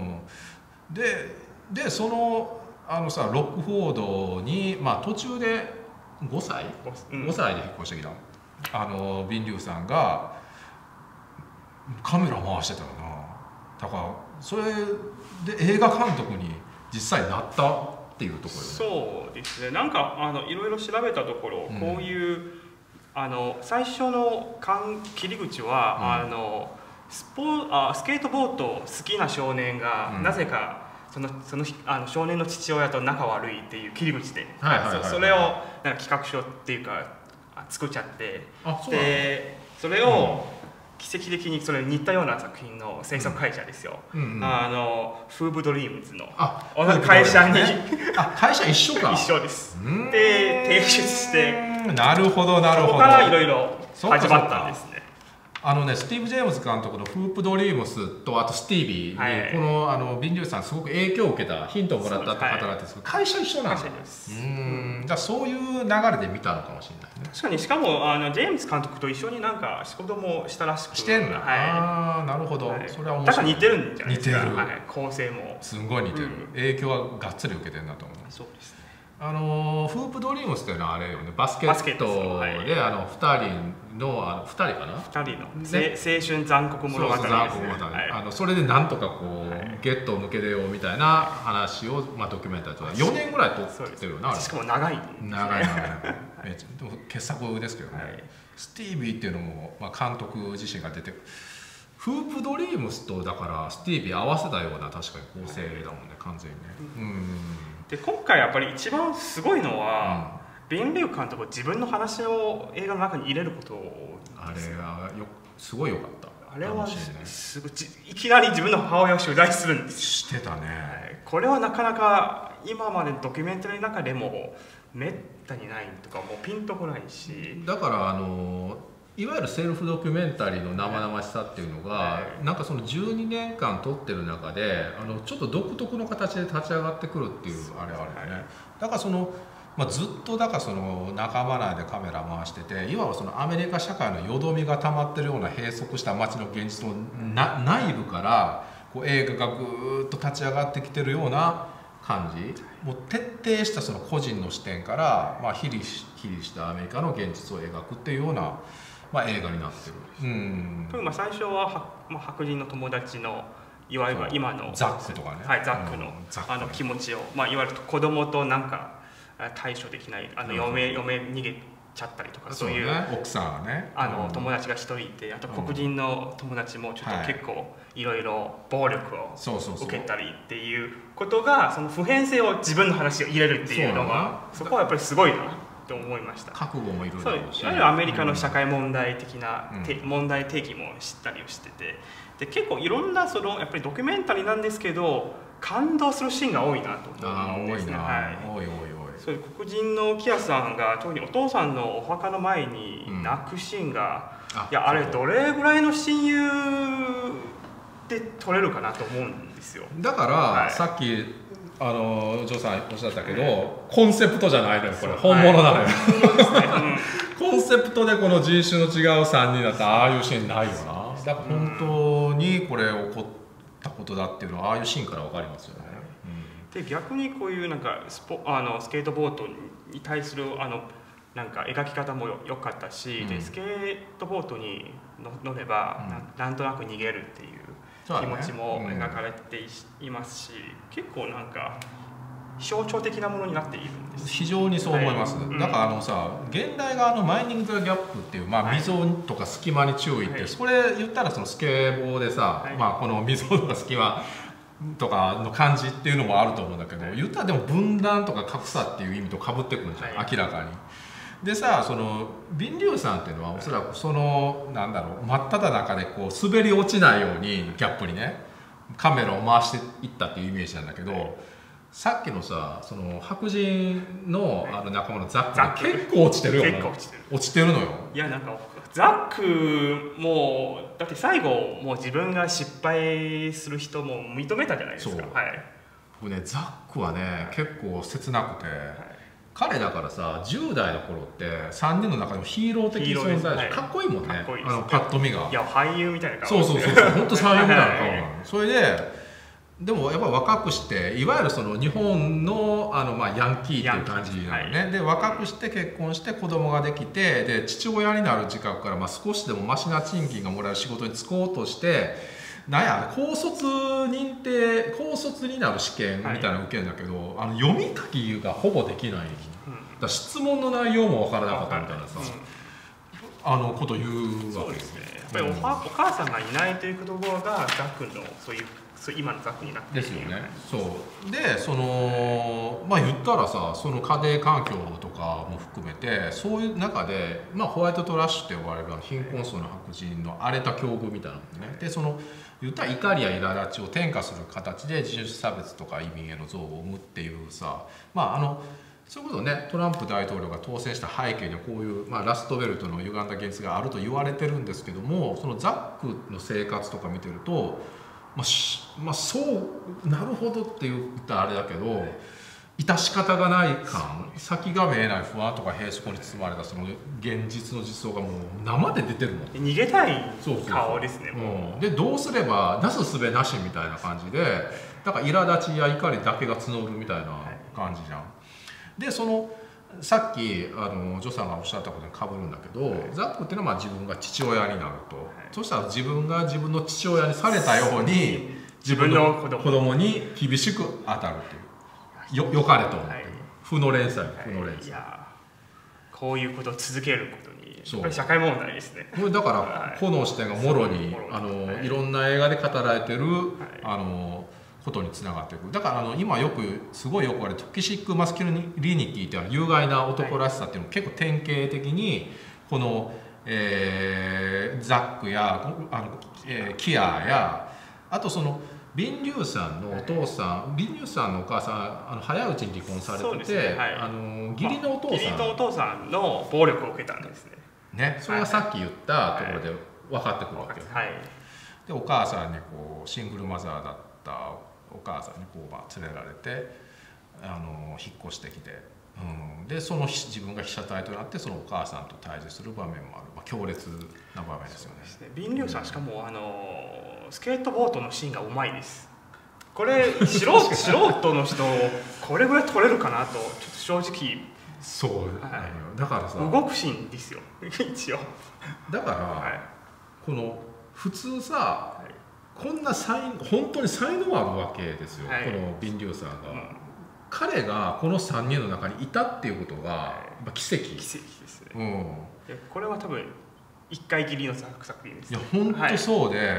でそのさロックフォードに途中で5歳で引っ越してきたビン・リュウさんがカメラ回してたよな。だからそれで映画監督に実際なったっていうところ、 そうですね。なんかいろいろ調べたところ、こういう最初の切り口は、スケートボード好きな少年が、なぜかその少年の父親と仲悪いっていう切り口で、それをなんか企画書っていうか作っちゃって、でそれを、奇跡的にそれに似たような作品の制作会社ですよ。フーブドリームズの会社に会社一緒か。 一緒です。で提出して、 なるほど。そこからいろいろ始まったんですね。 スティーブ・ジェームズ監督のフープドリームスとあとスティービーに、このビン・リュウさんすごく影響を受けたヒントをもらったって方なんですけど、会社一緒なんです。じゃあそういう流れで見たのかもしれないね。 確かに。しかもジェームズ監督と一緒になんか仕事もしたらしくしてんだ。なるほど。それは面白い。 だから似てるんじゃないですか。 似てる。 構成もすごい似てる。影響はがっつり受けてるんだと思う。 そうですね。 フープドリームスっていうのはあれよね、バスケットで2人の2人かな、 2人の青春残酷物語ですね。 それでなんとかこうゲットを抜け出ようみたいな話をドキュメンタリーと4年ぐらい撮ってるよな。 しかも長い。 でも傑作ですけどね。スティービーっていうのも監督自身が出て、フープドリームスとだからスティービー合わせたような確かに構成だもんね、完全にね。 で今回やっぱり一番すごいのは、 ビン・リュウ監督は自分の話を映画の中に入れることをあれがすごい良かった。 あれはすごいいきなり自分の母親を取材するんです。 してたね、 これはなかなか今までのドキュメンタリーの中でもめったにないとかもうピンとこないし、 だからいわゆるセルフドキュメンタリーの生々しさっていうのが、なんかその12年間撮ってる中でちょっと独特の形で立ち上がってくるっていうあれあるよね。だからずっとだから仲間内でカメラ回してて、いわばアメリカ社会のよどみが溜まってるような閉塞した街の現実の内部から映画がぐーっと立ち上がってきてるような感じ、もう徹底した個人の視点から、ヒリしたアメリカの現実を描くっていうような、映画になってる。 最初は白人の友達のいわゆる今のザックとかね、 ザックの気持ちを、いわゆる子供となんか対処できない、嫁逃げちゃったりとか、そういう奥さんがね、 友達が一人いて、あと黒人の友達もちょっと結構いろいろ暴力を受けたりっていうことが、その普遍性を自分の話を入れるっていうのが、そこはやっぱりすごいなと思いました。 覚悟もいるだろうし、 いわゆるアメリカの社会問題的な問題提起も知ったりをしてて、で結構いろんなやっぱりドキュメンタリーなんですけど、感動するシーンが多いなと思うんですね。 多い。 そういう黒人のキアさんが特にお父さんのお墓の前に泣くシーンが、あれどれぐらいの親友で撮れるかなと思うんですよ。 だから、さっきジョーさんおっしゃったけど、コンセプトじゃないのよ、これ本物なのよ。コンセプトでこの人種の違う3人だったらああいうシーンないよな。だから本当にこれ起こったことだっていうのはああいうシーンから分かりますよね。 で逆にこういうなんかスケートボードに対するなんか描き方も良かったし、でスケートボードに乗れば、なんとなく逃げるっていう気持ちも描かれていますし、結構なんか象徴的なものになっているんです。 非常にそう思います。だから現代側のマイニング・ザ・ギャップっていう、溝とか隙間に注意って、それ言ったらスケボーでさ、この溝とか隙間とかの感じっていうのもあると思うんだけど、言ったらでも分断とか格差っていう意味とかぶってくるんじゃん、明らかに。でさ、ビン・リュウさんっていうのはおそらくなんだろう、真っ只中で滑り落ちないようにギャップにねカメラを回していったっていうイメージなんだけど、さっきのさ白人の仲間のザックが結構落ちてるよね。落ちてるのよ。 いやなんかザックもだって最後もう自分が失敗する人も認めたじゃないですか。 僕ね、ザックはね結構切なくて、彼だからさ10代の頃って3人の中でもヒーロー的存在でかっこいいもんね。パッと見が。 いや俳優みたいな顔。そう本当俳優みたいな顔なの。それでもやっぱ若くしていわゆる日本のヤンキーっていう感じなのね。で若くして結婚して子供ができて、で父親になる自覚から少しでもマシな賃金がもらえる仕事に就こうとして、高卒になる試験みたいなの受けるんだけど、読み書きがほぼできない、だ質問の内容もわからなかったみたいなさ、こと言うわけですね。 やっぱりお母さんがいないということがザックのそういう今のザックになっているですよね。そうで言ったらさ、その家庭環境とかも含めてそういう中で、ホワイトトラッシュって呼ばれる貧困層の白人の荒れた境遇みたいなのね。で言ったら怒りや苛立ちを転嫁する形で人種差別とか移民への憎悪を生むっていうさ、そういうことね、トランプ大統領が当選した背景にはこういう、ラストベルトの歪んだ現実があると言われてるんですけども、そのザックの生活とか見てると、そうなるほどって言ったらあれだけど、致し方がない感、先が見えない不安とか閉塞に包まれたその現実の実相がもう生で出てるもん。 逃げたい顔ですね。 でどうすればなすすべなしみたいな感じで、だから苛立ちや怒りだけが募るみたいな感じじゃん。でさっきジョさんがおっしゃったことにかぶるんだけど、ザックっていうのは自分が父親になると、そしたら自分が自分の父親にされたように自分の子供に厳しく当たるっていう、よかれと思ってる、負の連鎖。 いやこういうことを続けることにやっぱり社会問題ですね。 これだから個の視点がもろにいろんな映画で語られてることにつながっていく。だから今すごいよくトキシックマスキュリニティっていう有害な男らしさっていうのを結構典型的にこの、ザックやキアやあとそのビン・リュウさんのお父さん、ビン・リュウさんのお母さん早いうちに離婚されてて、義理のお父さん、 義理のお父さんの暴力を受けたんですね。 ね、それがさっき言ったところで分かってくるわけよ。でお母さんにシングルマザーだったお母さんに連れられて引っ越してきて、で自分が被写体となってそのお母さんと対峙する場面もある、強烈な場面ですよね。 ビン・リュウさんしかもスケートボードのシーンがうまいです。これ素人の人これぐらい撮れるかなとちょっと正直そう、だからさ動くシーンですよ一応。 だから、この普通さ、こんな本当に才能あるわけですよ、このビン・リュウさんが、彼がこの3人の中にいたっていうことが、奇跡ですね。これは多分一回きりの作品です。 いや本当そうで、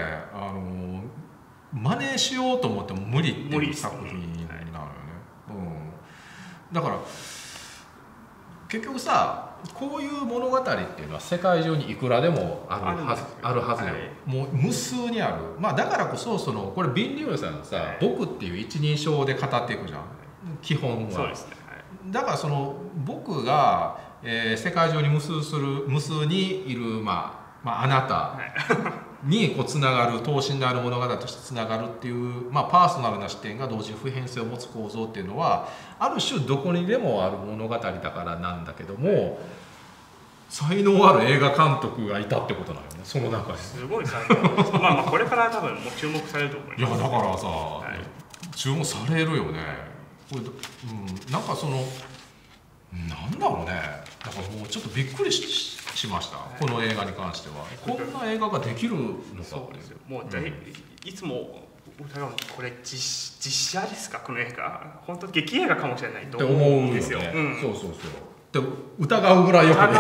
真似しようと思っても無理っていう作品になるよね。だから結局さ、こういう物語っていうのは世界中にいくらでもあるはずよ。もう無数にある。だからこそこれビン・リュウさんのさ、僕っていう一人称で語っていくじゃん、基本は。 そうですね。 だから僕が、世界中に無数にいるあなたにつながる等身大の物語としてつながるっていう、パーソナルな視点が同時普遍性を持つ構造っていうのはある種どこにでもある物語だからなんだけども、才能ある映画監督がいたってことなのよね、その中に。 すごい才能これから多分もう注目されると思います。 いやだからさ、注目されるよね。これ、なんかなんだろうね、だからもうちょっとびっくりしました、この映画に関しては。こんな映画ができるのかって。 そうですよ。もういつもこれ実写ですか、この映画。本当に劇映画かもしれないと思うんですよ。 そうで疑うぐらいよくね。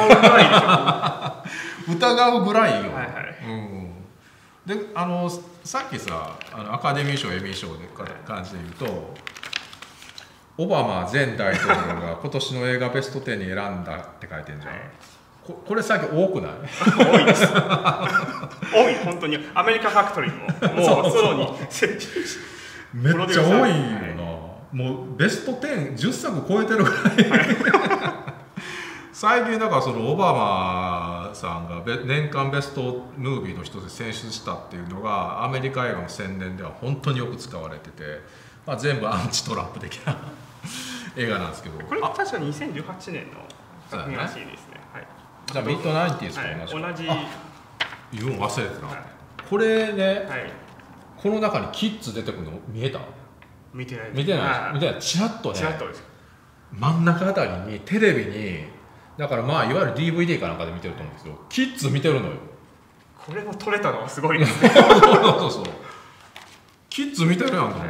疑うぐらいよ。でさっきさアカデミー賞エミー賞で感じで言うと、オバマ前大統領が今年の映画ベスト10に選んだって書いてんじゃん。これ最近多くない？ 多いです。多い、本当に。アメリカファクトリーももうソロにめっちゃ多いよな。もうベスト10作超えてるぐらい。最近だからオバマさんが年間ベストムービーの一つで選出したっていうのがアメリカ映画の宣伝では本当によく使われてて、全部アンチトランプ的な映画なんですけど、 これ確か2018年の作品らしいですね。 じゃあミッドナインティーズと同じ。 言うの忘れてた。これね、この中にキッズ出てくるの見えた？ 見てない。 チラッとね、真ん中あたりにテレビに、だからいわゆる DVD かなんかで見てると思うんですよ。キッズ見てるのよ。 これも撮れたのはすごいですね。 そうキッズ見てるやんと思って。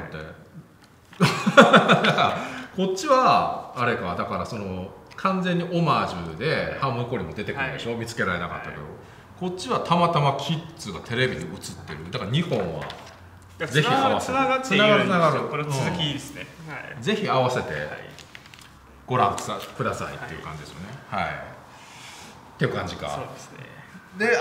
こっちはあれか、だから完全にオマージュでハムコリも出てくるでしょ、見つけられなかったけど、こっちはたまたまキッズがテレビに映ってる。だから2本はぜひ合わせて、つながるこれ続きですね。 ぜひ合わせてご覧くださいっていう感じですよね。っていう感じか。 そうですね。 で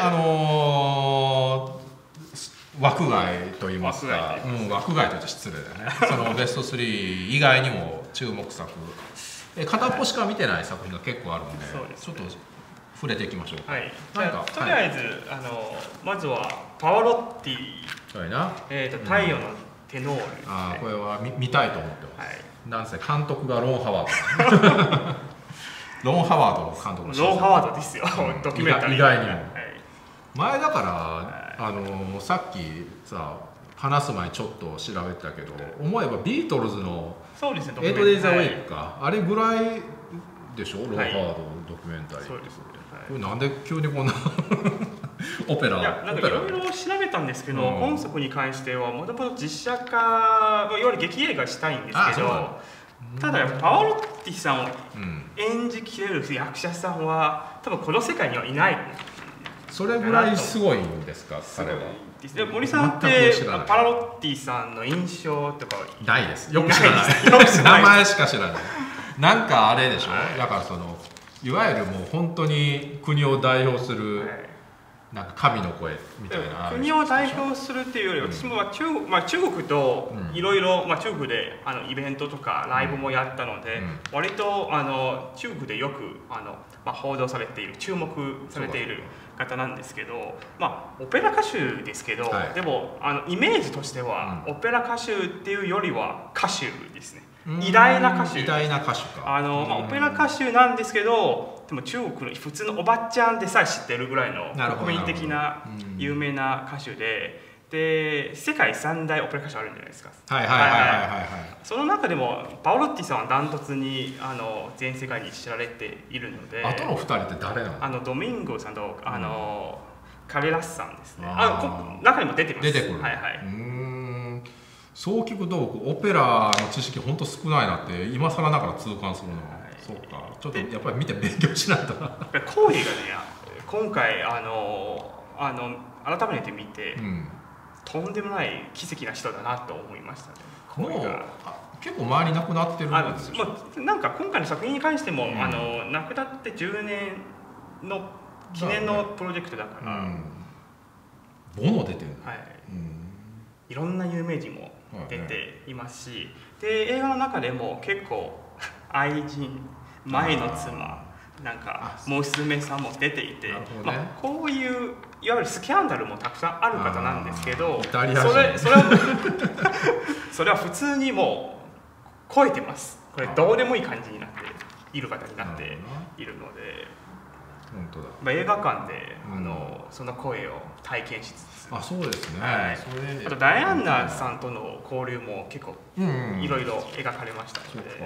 枠外と言いますか、枠外と言うと失礼だね。ベスト3以外にも注目作、片っぽしか見てない作品が結構あるので、ちょっと触れていきましょう。 とりあえずまずはパワロッティ、太陽のテノール。 これは見たいと思ってます。なんせ監督がロン・ハワード。ロン・ハワードの監督のロン・ハワードですよ、ドキュメンタリー。 意外にも。前だからさっきさ話す前にちょっと調べてたけど、思えばビートルズの「8 Days a Week」か、あれぐらいでしょ、ロン・ハワードのドキュメンタリー。 そうですね。 これなんで急にこんなオペラ？ いや、なんかいろいろ調べたんですけど、本作に関してはもともと実写化、いわゆる劇映画したいんですけど、ただパワロッティさんを演じきれる役者さんは多分この世界にはいない。 それぐらいすごいんですか、彼は。 で森さんってパラロッティさんの印象とかないです。よく知らない。名前しか知らない。なんかあれでしょ。だからそのいわゆるもう本当に国を代表するなんか神の声みたいな。 国を代表するっていうより、私も中国といろいろ中国でイベントとかライブもやったので、割と中国でよく報道されている、注目されている方なんですけど、オペラ歌手ですけど、でもイメージとしてはオペラ歌手っていうよりは歌手ですね。偉大な歌手。 偉大な歌手か。 オペラ歌手なんですけど、でも中国の普通のおばちゃんでさえ知ってるぐらいの国民的な有名な歌手で、世界三大オペラ歌手あるんじゃないですか。その中でもパオロッティさんはダントツに全世界に知られているので。 あとの2人って誰なの？ ドミンゴさんとカレラスさんですね。中にも出てます。 出てくる。そう聞くと僕オペラの知識本当少ないなって今更ながら痛感するの。そうか。ちょっとやっぱり見て勉強しないとな。 コーリーがね、今回改めて見て、とんでもない奇跡な人だなと思いましたね。 もう結構周りなくなってるんですよ。 なんか今回の作品に関しても、亡くなって10年の記念のプロジェクトだから。 ボノ出てる。 いろんな有名人も出ていますし、で映画の中でも結構愛人、前の妻、なんか娘さんも出ていて、こういういわゆるスキャンダルもたくさんある方なんですけど、それは普通にもう超えてます。これどうでもいい感じになっている方になっているので。 本当だ。 映画館でその声を体験しつつ、 そうですね。 あとダイアンナさんとの交流も結構いろいろ描かれましたので、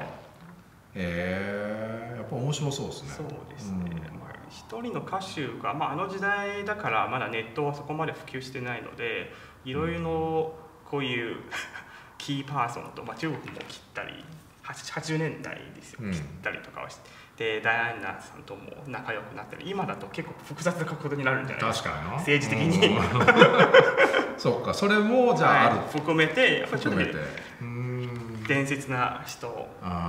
やっぱ面白そうですね。 そうですね。一人の歌手が時代だからまだネットはそこまで普及してないので、いろいろこういうキーパーソンと中国も切ったり、80年代ですよ、切ったりとかはして。でダイアンナさんとも仲良くなったり、今だと結構複雑なことになるんじゃないですか。確かに政治的に。 そっか、それもじゃあある。 含めてやっぱりちょっと伝説な人なので、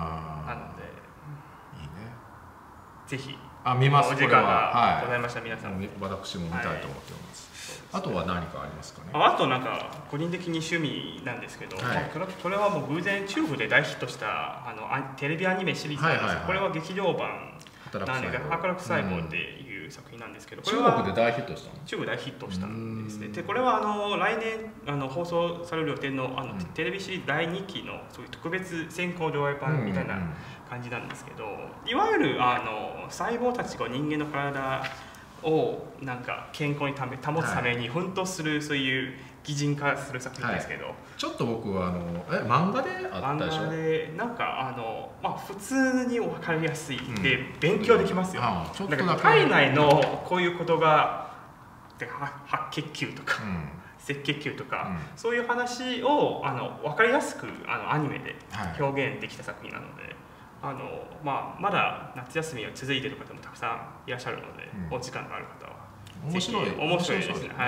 いいね。ぜひ見ます。 お時間がございました皆さん。 私も見たいと思ってます。あとは何かありますかね。 あとなんか個人的に趣味なんですけど、これはもう偶然中国で大ヒットしたテレビアニメシリーズなんです。これは劇場版なんで働く細胞っていう作品なんですけど、 中国で大ヒットしたの？ 中国で大ヒットしたんですね。でこれは来年放送される予定のテレビシリーズ第2期のそういう特別先行上映版みたいな感じなんですけど、いわゆる細胞たちが人間の体をなんか健康に保つために奮闘する、そういう擬人化する作品ですけど、 ちょっと僕は漫画であったでしょ。 漫画でなんか普通に分かりやすいで勉強できますよ。体内のこういうことが白血球とか赤血球とか、そういう話を分かりやすくアニメで表現できた作品なので。まだ夏休みが続いている方もたくさんいらっしゃるので、お時間がある方は面白いですね。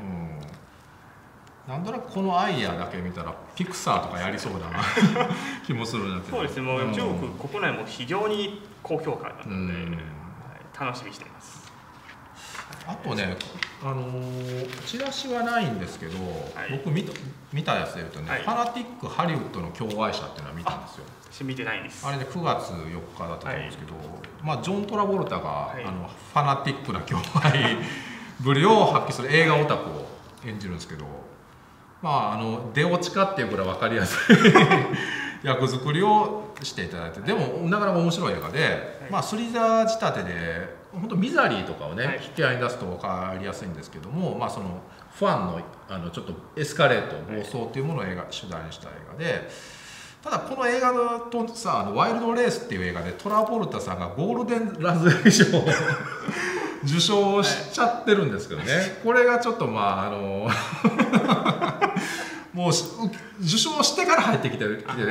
なんとなくこのアイデアだけ見たらピクサーとかやりそうだな気もするんだけど。 そうですね。もう中国国内も非常に高評価なので、楽しみにしています。 あとね、チラシはないんですけど、僕見たやつで言うとね、ファナティックハリウッドの共愛者っていうのは見たんですよ。 私見てないです。 あれで9月4日だったと思うんですけど、ジョン・トラボルタがファナティックな共愛ぶりを発揮する映画オタクを演じるんですけど、出落ちかっていうぐらい分かりやすい役作りをしていただいて、でもなかなか面白い映画で、スリザー仕立てで本当ミザリーとかをね引き合いに出すと分かりやすいんですけども、そのファンのちょっとエスカレート暴走っていうものを主題にした映画で。ただこの映画だとさ、ワイルドレースっていう映画でトラボルタさんがゴールデンラズベリ賞を受賞しちゃってるんですけどね、これがちょっともう受賞してから入ってきてるから、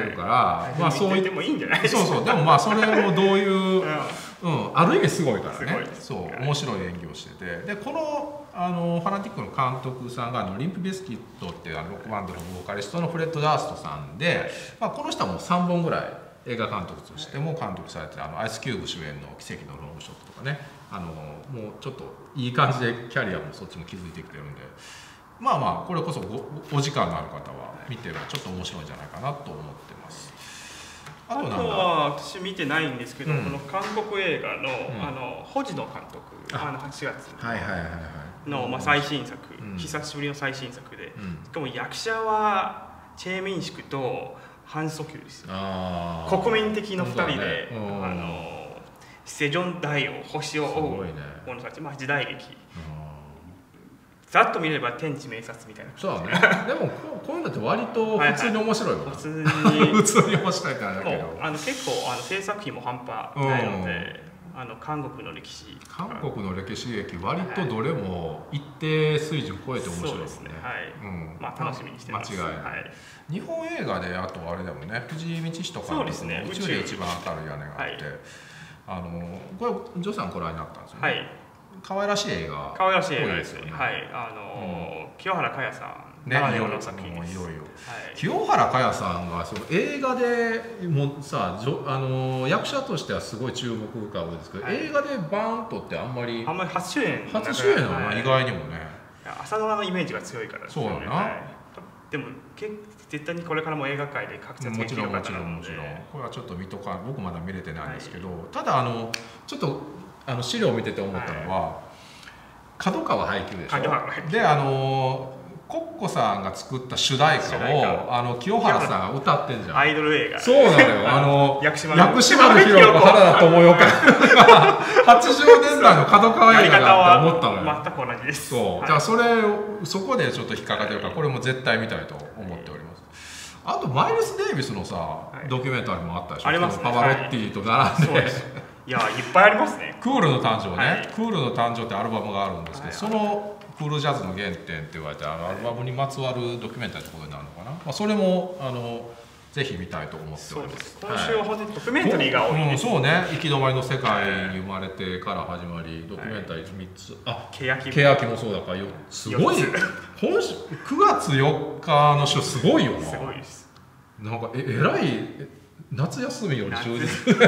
まあそうでもいいんじゃないですか。 そうそう、でもまあそれもどういうある意味すごいからね、そう面白い演技をしてて、でこのファナティックの監督さんがリンプ・ビスキットっていうロックバンドのボーカリストのフレッド・ダーストさんで、まあ、この人はもう3本ぐらい映画監督としても監督されてるアイスキューブ主演の「奇跡のロングショット」とかね、もうちょっといい感じでキャリアもそっちも築いてきてるんで、まあまあこれこそお時間のある方は見てもちょっと面白いんじゃないかなと思ってます。 あとは私見てないんですけど、この韓国映画の星野監督、8月の最新作、久しぶりの最新作で、しかも役者はチェ・ミンシクとハン・ソキュです。国民的の2人でセジョン大王星を追う者たち、時代劇。ざっと見れば天地明察みたいな。 そうだね。でもこういうのって割と普通に面白いよな。 普通に普通に面白いからだけど。 結構制作費も半端ないので、韓国の歴史。 韓国の歴史劇割とどれも一定水準超えて面白いですね。 そうですね。まあ楽しみにしてます。 間違いない。日本映画であとあれだもんね。藤井道人監督の宇宙で一番明るい屋根があって、これジョさんご覧になったんですよね。可愛らしい映画。 可愛らしい映画ですよね。清原果耶さんならではの作品です。 清原果耶さんがその映画でもさ、役者としてはすごい注目浮かぶんですけど、映画でバーンとってあんまり初主演なの意外にもね。 朝ドラのイメージが強いからですよね。 そうやな。 でも絶対にこれからも映画界で活躍できる方なので、 もちろんこれはちょっと見とか、僕まだ見れてないんですけど、ただちょっと資料を見てて思ったのは、角川配給でしょ。でコッコさんが作った主題歌を清原さんが歌ってんじゃん。 アイドル映画。 そうなのよ。薬師丸ひろ子、原田知世か。80年代の角川映画だと思ったのよ。 全く同じです。 そう。だからそこでちょっと引っかかってるから、これも絶対見たいと思っております。あとマイルス・デイビスのさドキュメンタリーもあったでしょ。 ありますね。 パワロッティと並んで。 いや、いっぱいありますね。 クールの誕生ね。クールの誕生ってアルバムがあるんですけど、そのクールジャズの原点って言われてアルバムにまつわるドキュメンタリーってことになるのかな。まあそれもぜひ見たいと思っております。 今週は本当にドキュメンタリーが多いです。 そうね。行き止まりの世界に生まれてから始まり、ドキュメンタリー3つ。欅もそうだからすごい。9月4日の週すごいよな。 すごいです。 なんかえらい夏休みより充実。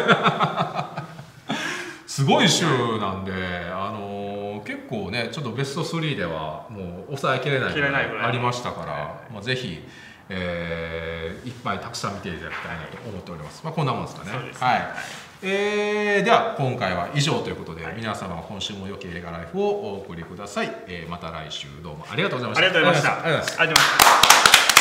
すごい週なんで、結構ね、ちょっとベスト3ではもう抑えきれないぐらいありましたから、まあ、ぜひ、いっぱいたくさん見ていただきたいなと思っております。まあ、こんなもんですかね。はい。では今回は以上ということで、皆様今週も良き映画ライフをお送りください。また来週どうもありがとうございました。 ありがとうございました。